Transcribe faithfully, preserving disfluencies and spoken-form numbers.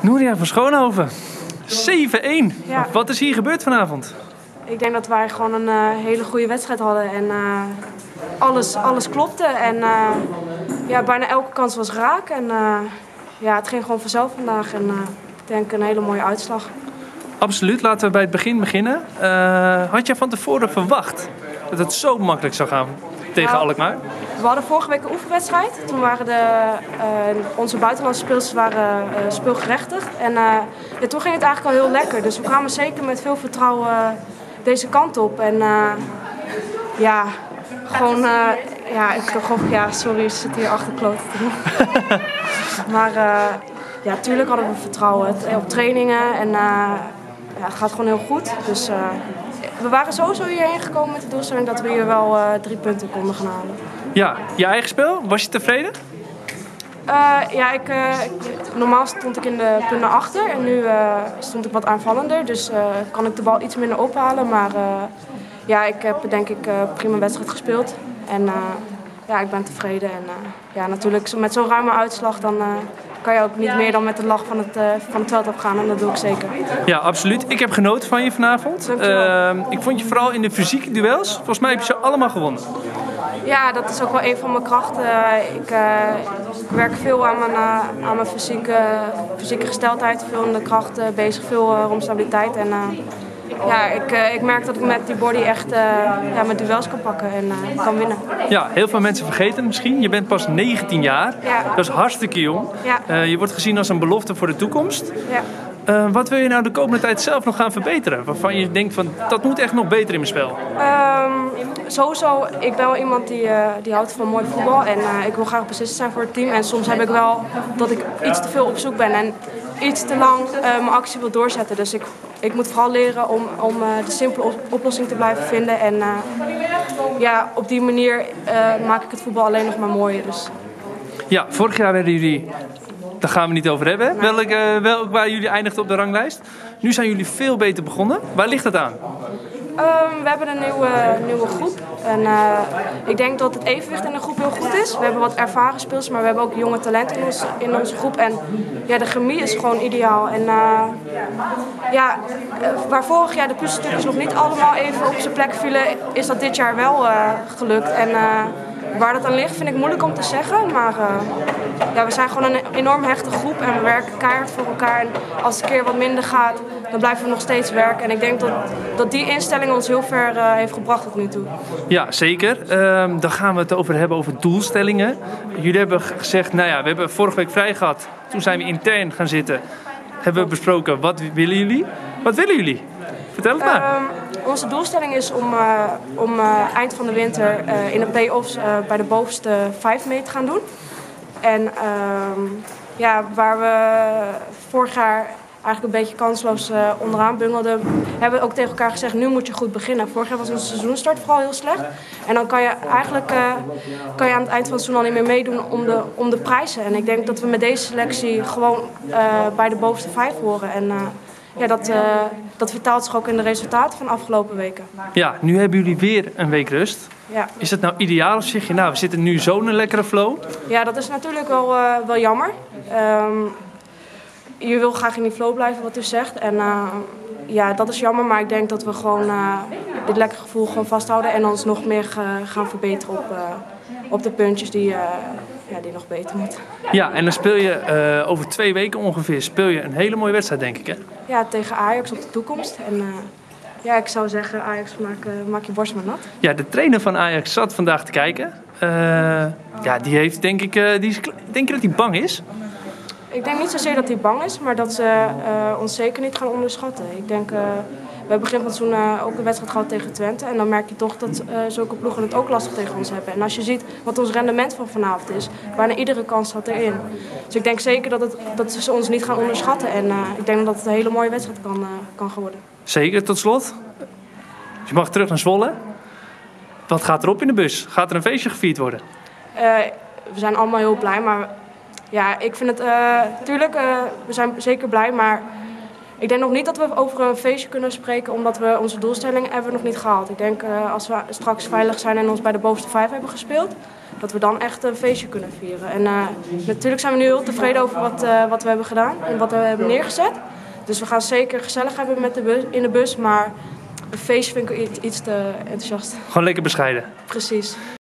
Nouria van Schoonhoven. zeven één. Ja. Wat is hier gebeurd vanavond? Ik denk dat wij gewoon een uh, hele goede wedstrijd hadden en uh, alles, alles klopte. En uh, ja, bijna elke kans was raak. En uh, ja, het ging gewoon vanzelf vandaag. En uh, ik denk een hele mooie uitslag. Absoluut, laten we bij het begin beginnen. Uh, had jij van tevoren verwacht dat het zo makkelijk zou gaan tegen nou, Alkmaar? We hadden vorige week een oefenwedstrijd. Toen waren de, uh, onze buitenlandse speelsters waren, uh, speelgerechtigd. En uh, ja, toen ging het eigenlijk al heel lekker. Dus we kwamen zeker met veel vertrouwen uh, deze kant op. En uh, ja, gewoon... Uh, ja, ik gewoon, ja, sorry, ze zit hier achter kloten te doen. Maar uh, ja, tuurlijk hadden we vertrouwen op trainingen. En uh, ja, het gaat gewoon heel goed. Dus... Uh, We waren sowieso hierheen gekomen met de doelstelling dat we hier wel uh, drie punten konden gaan halen. Ja, je eigen spel, was je tevreden? Uh, ja, ik, uh, normaal stond ik in de punten achter en nu uh, stond ik wat aanvallender. Dus uh, kan ik de bal iets minder ophalen. Maar uh, ja, ik heb denk ik uh, prima wedstrijd gespeeld. En uh, ja, ik ben tevreden. En uh, ja, natuurlijk met zo'n ruime uitslag dan... Uh, kan je ook niet meer dan met de lach van het, uh, van het veld opgaan en dat doe ik zeker. Ja, absoluut. Ik heb genoten van je vanavond. Uh, ik vond je vooral in de fysieke duels. Volgens mij heb je ze allemaal gewonnen. Ja, dat is ook wel een van mijn krachten. Ik, uh, ik werk veel aan mijn, uh, aan mijn fysieke, fysieke gesteldheid, veel in de krachten bezig, veel uh, rond stabiliteit. En, uh, ja, ik, uh, ik merk dat ik met die body echt uh, ja, mijn duels kan pakken en uh, kan winnen. Ja, heel veel mensen vergeten het misschien. Je bent pas negentien jaar. Ja. Dat is hartstikke jong. Ja. Uh, je wordt gezien als een belofte voor de toekomst. Ja. Uh, wat wil je nou de komende tijd zelf nog gaan verbeteren? Waarvan je denkt van dat moet echt nog beter in mijn spel. Um, sowieso, ik ben wel iemand die, uh, die houdt van mooi voetbal en uh, ik wil graag beslissend zijn voor het team. En soms heb ik wel dat ik iets te veel op zoek ben en iets te lang uh, mijn actie wil doorzetten. Dus ik, ik moet vooral leren om, om uh, de simpele oplossing te blijven vinden. En uh, ja, op die manier uh, maak ik het voetbal alleen nog maar mooier. Dus. Ja, vorig jaar werden jullie... Daar gaan we niet over hebben. Nee. Welk, uh, welk waar jullie eindigden op de ranglijst. Nu zijn jullie veel beter begonnen. Waar ligt dat aan? Um, we hebben een nieuwe, nieuwe groep. En uh, ik denk dat het evenwicht in de groep heel goed is. We hebben wat ervaren speelsters, maar we hebben ook jonge talenten in, ons, in onze groep. En ja, de chemie is gewoon ideaal. En uh, ja, waar vorig jaar de puzzelstukjes nog niet allemaal even op zijn plek vielen, is dat dit jaar wel uh, gelukt. En, uh, Waar dat aan ligt vind ik moeilijk om te zeggen, maar uh, ja, we zijn gewoon een enorm hechte groep en we werken keihard voor elkaar. En als het een keer wat minder gaat, dan blijven we nog steeds werken. En ik denk dat, dat die instelling ons heel ver uh, heeft gebracht tot nu toe. Ja, zeker. Uh, dan gaan we het over hebben over doelstellingen. Jullie hebben gezegd, nou ja, we hebben vorige week vrij gehad. Toen zijn we intern gaan zitten. Hebben we besproken, wat willen jullie? Wat willen jullie? Vertel het maar. Um, onze doelstelling is om, uh, om uh, eind van de winter uh, in de play-offs uh, bij de bovenste vijf mee te gaan doen. En uh, ja, waar we vorig jaar eigenlijk een beetje kansloos uh, onderaan bungelden, hebben we ook tegen elkaar gezegd, nu moet je goed beginnen. Vorig jaar was onze seizoenstart vooral heel slecht. En dan kan je eigenlijk uh, kan je aan het eind van het seizoen al niet meer meedoen om de, om de prijzen. En ik denk dat we met deze selectie gewoon uh, bij de bovenste vijf horen. En, uh, Ja, dat, uh, dat vertaalt zich ook in de resultaten van de afgelopen weken. Ja, nu hebben jullie weer een week rust. Ja. Is het nou ideaal of zeg je, nou, we zitten nu zo in een lekkere flow? Ja, dat is natuurlijk wel, uh, wel jammer. Um, je wil graag in die flow blijven, wat u zegt. En uh, ja, dat is jammer, maar ik denk dat we gewoon uh, dit lekkere gevoel gewoon vasthouden en ons nog meer uh, gaan verbeteren op, uh, op de puntjes die, uh, ja, die nog beter moeten. Ja, en dan speel je uh, over twee weken ongeveer speel je een hele mooie wedstrijd, denk ik, hè? Ja, tegen Ajax op de toekomst. En uh, ja, ik zou zeggen, Ajax, maak, uh, maak je borst maar nat. Ja, de trainer van Ajax zat vandaag te kijken. Uh, ja, die heeft, denk ik, uh, die is, denk je dat hij bang is? Ik denk niet zozeer dat hij bang is, maar dat ze uh, ons zeker niet gaan onderschatten. Ik denk, uh, we hebben begin van het seizoen uh, ook een wedstrijd gehad tegen Twente. En dan merk je toch dat uh, zulke ploegen het ook lastig tegen ons hebben. En als je ziet wat ons rendement van vanavond is, bijna iedere kans zat erin. Dus ik denk zeker dat, het, dat ze ons niet gaan onderschatten. En uh, ik denk dat het een hele mooie wedstrijd kan, uh, kan worden. Zeker, tot slot. Je mag terug naar Zwolle. Wat gaat erop in de bus? Gaat er een feestje gevierd worden? Uh, we zijn allemaal heel blij, maar ja, ik vind het, uh, tuurlijk, uh, we zijn zeker blij, maar ik denk nog niet dat we over een feestje kunnen spreken, omdat we onze doelstelling hebben we nog niet gehaald. Ik denk uh, als we straks veilig zijn en ons bij de bovenste vijf hebben gespeeld, dat we dan echt een feestje kunnen vieren. En uh, natuurlijk zijn we nu heel tevreden over wat, uh, wat we hebben gedaan en wat we hebben neergezet. Dus we gaan zeker gezellig hebben met de bus, in de bus, maar een feestje vind ik iets te enthousiast. Gewoon lekker bescheiden. Precies.